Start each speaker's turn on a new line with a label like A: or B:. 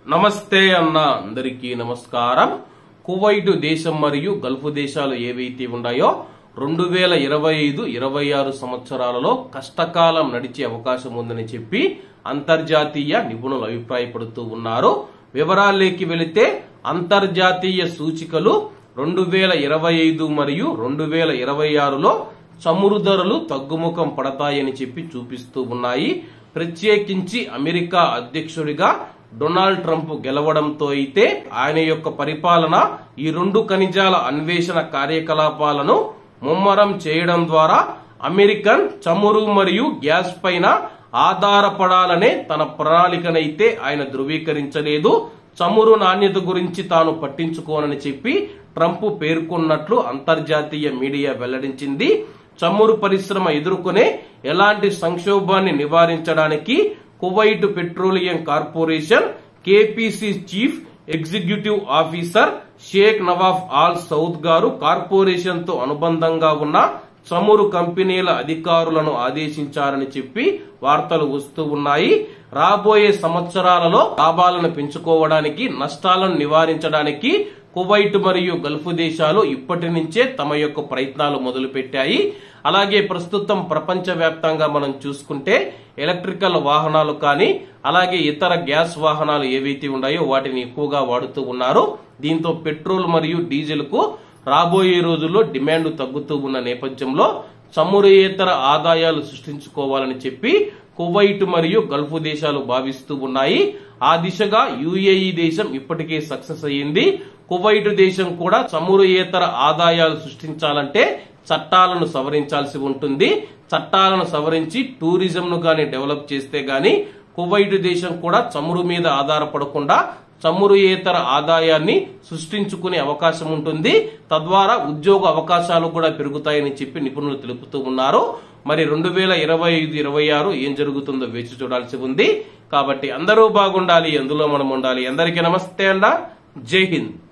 A: నమస్తే అన్న అందరికీ నమస్కారం. కువైట్ దేశం మరియు గల్ఫ్ దేశాలు ఏవైతే ఉన్నాయో 2025-26 సంవత్సరాలలో కష్టకాలం నడిచే అవకాశం ఉందని చెప్పి అంతర్జాతీయ నిపుణులు అభిప్రాయపడుతూ ఉన్నారు. వివరాల్లోకి వెళితే అంతర్జాతీయ సూచికలు 2025 మరియు 2026లో చమురు ధరలు తగ్గుముఖం పడతాయని చెప్పి చూపిస్తూ ఉన్నాయి. ప్రత్యేకించి అమెరికా అధ్యక్షుడిగా డొనాల్డ్ ట్రంప్ గెలవడంతో అయితే ఆయన యొక్క పరిపాలన ఈ రెండు ఖనిజాల అన్వేషణ కార్యకలాపాలను ముమ్మరం చేయడం ద్వారా అమెరికన్ చమురు మరియు గ్యాస్ పైన ఆధారపడాలనే తన ప్రణాళికనైతే ఆయన ధృవీకరించలేదు. చమురు నాణ్యత గురించి తాను పట్టించుకోనని చెప్పి ట్రంప్ పేర్కొన్నట్లు అంతర్జాతీయ మీడియా వెల్లడించింది. చమురు పరిశ్రమ ఎదుర్కొనే ఎలాంటి సంక్షోభాన్ని నివారించడానికి Kuwait petroleum corporation KPC chief executive officer Sheikh Nawaf Al Saud గారు కార్పొరేషన్ తో అనుబంధంగా ఉన్న చమురు కంపెనీల అధికారులను ఆదేశించారని చెప్పి వార్తలు వస్తూ ఉన్నాయి. రాబోయే సంవత్సరాలలో లాభాలను పెంచుకోవడానికి, నష్టాలను నివారించడానికి కువైట్ మరియు గల్ఫ్ దేశాలు ఇప్పటి నుంచే తమ యొక్క ప్రయత్నాలు మొదలుపెట్టాయి. అలాగే ప్రస్తుతం ప్రపంచవ్యాప్తంగా మనం చూసుకుంటే ఎలక్ట్రికల్ వాహనాలు కానీ అలాగే ఇతర గ్యాస్ వాహనాలు ఏవైతే ఉన్నాయో వాటిని ఎక్కువగా వాడుతూ ఉన్నారు. దీంతో పెట్రోల్ మరియు డీజిల్ కు రాబోయే రోజుల్లో డిమాండ్ తగ్గుతూ ఉన్న నేపథ్యంలో చమురేతర ఆదాయాలు సృష్టించుకోవాలని చెప్పి కువైట్ మరియు గల్ఫ్ దేశాలు భావిస్తూ ఉన్నాయి. ఆ దిశగా యుఏఈ దేశం ఇప్పటికే సక్సెస్ అయ్యింది. కువైట్ దేశం కూడా చమురేతర ఆదాయాలు సృష్టించాలంటే చట్టాలను సవరించాల్సి ఉంటుంది. చట్టాలను సవరించి టూరిజం ను గాని డెవలప్ చేస్తే గాని కువైట్ దేశం కూడా చమురు మీద ఆధారపడకుండా చమురేతర ఆదాయాన్ని సృష్టించుకునే అవకాశం ఉంటుంది. తద్వారా ఉద్యోగ అవకాశాలు కూడా పెరుగుతాయని చెప్పి నిపుణులు తెలుపుతూ ఉన్నారు. మరి 2025-26 ఏం జరుగుతుందో వేచి చూడాల్సి ఉంది. కాబట్టి అందరూ బాగుండాలి, అందులో మనం ఉండాలి. అందరికీ నమస్తే అన్న, జై హింద్.